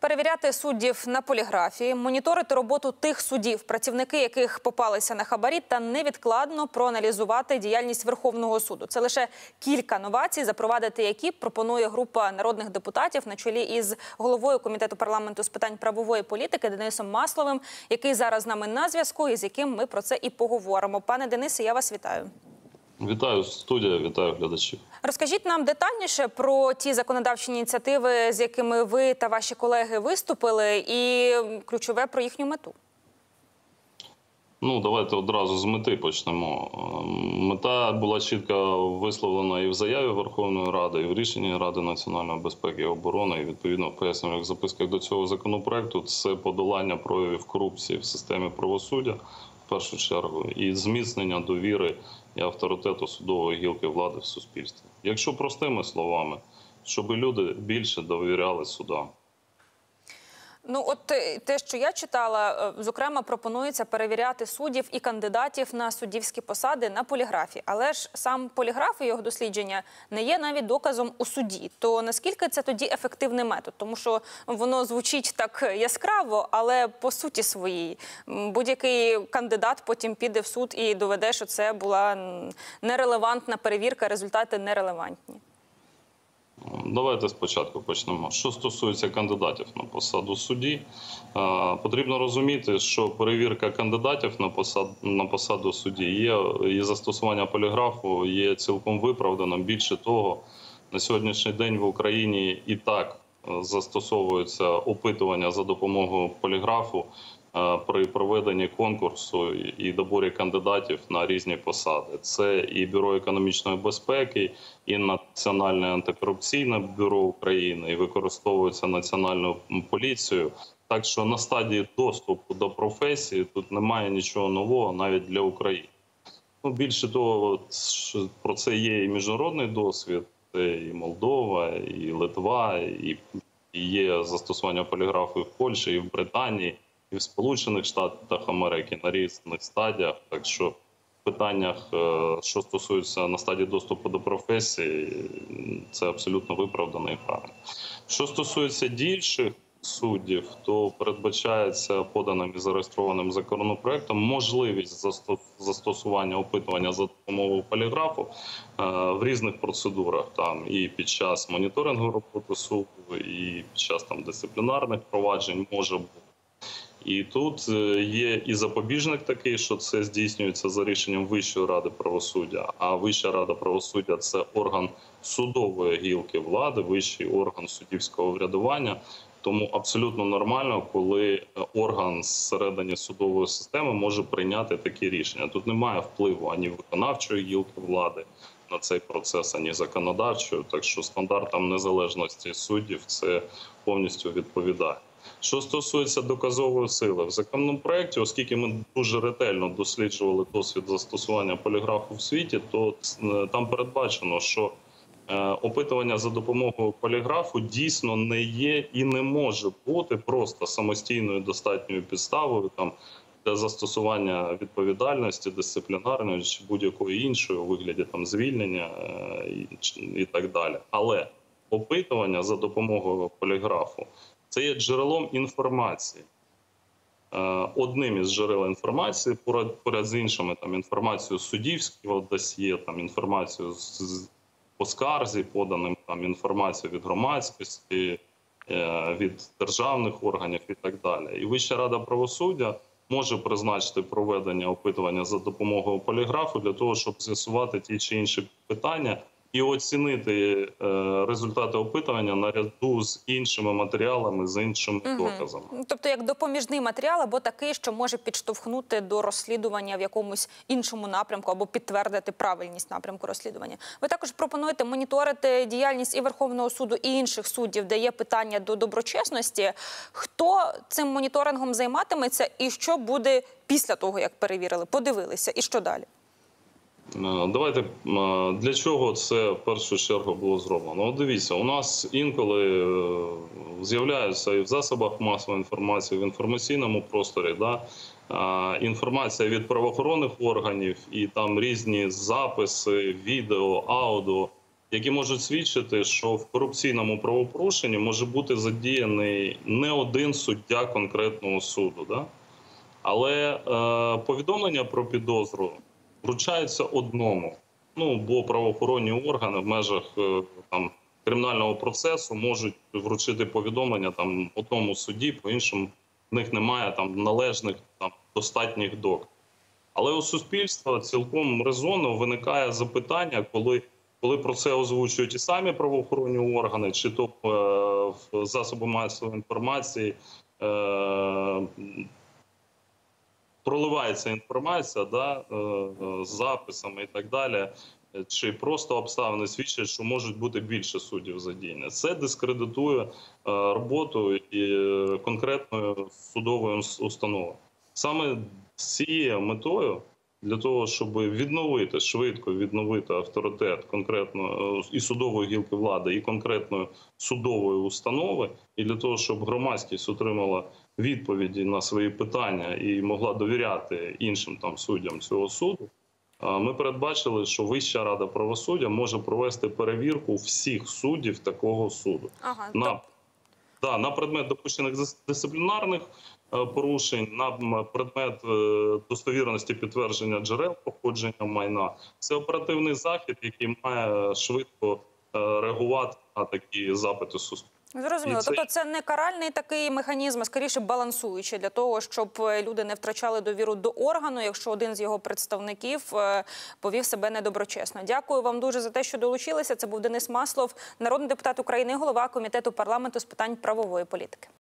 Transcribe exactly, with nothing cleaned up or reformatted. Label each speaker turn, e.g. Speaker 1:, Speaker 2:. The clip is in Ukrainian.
Speaker 1: Перевіряти суддів на поліграфі, моніторити роботу тих суддів, працівники яких попалися на хабарі, та невідкладно проаналізувати діяльність Верховного суду. Це лише кілька новацій, запровадити які пропонує група народних депутатів на чолі із головою Комітету парламенту з питань правової політики Денисом Масловим, який зараз з нами на зв'язку і з яким ми про це і поговоримо. Пане Денисе, я вас вітаю.
Speaker 2: Вітаю, студія, вітаю глядачів.
Speaker 1: Розкажіть нам детальніше про ті законодавчі ініціативи, з якими ви та ваші колеги виступили, і ключове про їхню мету.
Speaker 2: Ну, давайте одразу з мети почнемо. Мета була чітко висловлена і в заяві Верховної Ради, і в рішенні Ради національної безпеки і оборони, і відповідно в пояснювальних записках до цього законопроекту. Це подолання проявів корупції в системі правосуддя, в першу чергу, і зміцнення довіри і авторитету судової гілки влади в суспільстві. Якщо простими словами, щоб люди більше довіряли судам.
Speaker 1: Ну, от те, що я читала, зокрема, пропонується перевіряти суддів і кандидатів на суддівські посади на поліграфі. Але ж сам поліграф і його дослідження не є навіть доказом у суді. То наскільки це тоді ефективний метод? Тому що воно звучить так яскраво, але по суті своїй. Будь-який кандидат потім піде в суд і доведе, що це була нерелевантна перевірка, результати нерелевантні.
Speaker 2: Давайте спочатку почнемо. Що стосується кандидатів на посаду судді, потрібно розуміти, що перевірка кандидатів на посаду, на посаду судді є, і застосування поліграфу є цілком виправданим. Більше того, на сьогоднішній день в Україні і так застосовується опитування за допомогою поліграфу при проведенні конкурсу і доборі кандидатів на різні посади. Це і Бюро економічної безпеки, і Національне антикорупційне бюро України, і використовується Національною поліцією. Так що на стадії доступу до професії тут немає нічого нового навіть для України. Ну, більше того, про це є і міжнародний досвід, це і Молдова, і Литва, і є застосування поліграфу і в Польщі, і в Британії, і в Сполучених Штатах Америки на різних стадіях. Так що в питаннях, що стосується на стадії доступу до професії, це абсолютно виправдано і правильно. Що стосується діючих суддів, то передбачається поданим і зареєстрованим законопроектом можливість застосування опитування за допомогою поліграфу в різних процедурах, там і під час моніторингу роботи суду, і під час там дисциплінарних проваджень може бути. І тут є і запобіжник такий, що це здійснюється за рішенням Вищої ради правосуддя. А Вища рада правосуддя – це орган судової гілки влади, вищий орган суддівського врядування. Тому абсолютно нормально, коли орган зсередині судової системи може прийняти такі рішення. Тут немає впливу ані виконавчої гілки влади на цей процес, ані законодавчої. Так що стандартам незалежності суддів це повністю відповідає. Що стосується доказової сили, в законопроекті, оскільки ми дуже ретельно досліджували досвід застосування поліграфу в світі, то там передбачено, що опитування за допомогою поліграфу дійсно не є і не може бути просто самостійною достатньою підставою там, для застосування відповідальності, дисциплінарної чи будь-якої іншої у вигляді там, звільнення і, і так далі. Але опитування за допомогою поліграфу – це є джерелом інформації. Одним із джерел інформації, поряд з іншими, там, інформацію суддівського досьє, там, інформацію з, по скарзі, поданим там, інформацію від громадськості, від державних органів і так далі. І Вища рада правосуддя може призначити проведення опитування за допомогою поліграфу для того, щоб з'ясувати ті чи інші питання, і оцінити результати опитування наряду з іншими матеріалами, з іншими угу. доказами.
Speaker 1: Тобто як допоміжний матеріал або такий, що може підштовхнути до розслідування в якомусь іншому напрямку або підтвердити правильність напрямку розслідування. Ви також пропонуєте моніторити діяльність і Верховного суду, і інших суддів, де є питання до доброчесності. Хто цим моніторингом займатиметься і що буде після того, як перевірили, подивилися, і що далі?
Speaker 2: Давайте, для чого це в першу чергу було зроблено? От дивіться, у нас інколи з'являються і в засобах масової інформації, в інформаційному просторі, да, інформація від правоохоронних органів, і там різні записи, відео, аудіо, які можуть свідчити, що в корупційному правопорушенні може бути задіяний не один суддя конкретного суду. Да? Але е, повідомлення про підозру вручається одному. Ну, бо правоохоронні органи в межах е, там, кримінального процесу можуть вручити повідомлення там, одному судді, по-іншому в них немає там, належних там, достатніх доказів. Але у суспільства цілком резонно виникає запитання, коли, коли про це озвучують і самі правоохоронні органи, чи то е, в засоби масової інформації е, проливається інформація да, е, з записами і так далі, чи просто обставини свідчать, що можуть бути більше суддів задіяні. Це дискредитує е, роботу і е, конкретної судової установи. Саме з цією метою, для того, щоб відновити, швидко відновити авторитет конкретно і судової гілки влади, і конкретної судової установи, і для того, щоб громадськість отримала відповіді на свої питання і могла довіряти іншим там суддям цього суду, ми передбачили, що Вища рада правосуддя може провести перевірку всіх суддів такого суду.
Speaker 1: Ага,
Speaker 2: на, да, на предмет допущених дисциплінарних порушень, на предмет достовірності підтвердження джерел походження майна. Це оперативний захід, який має швидко реагувати на такі запити суспільства.
Speaker 1: Зрозуміло.
Speaker 2: Це...
Speaker 1: Тобто це не каральний такий механізм, а скоріше балансуючий для того, щоб люди не втрачали довіру до органу, якщо один з його представників повів себе недоброчесно. Дякую вам дуже за те, що долучилися. Це був Денис Маслов, народний депутат України, голова Комітету парламенту з питань правової політики.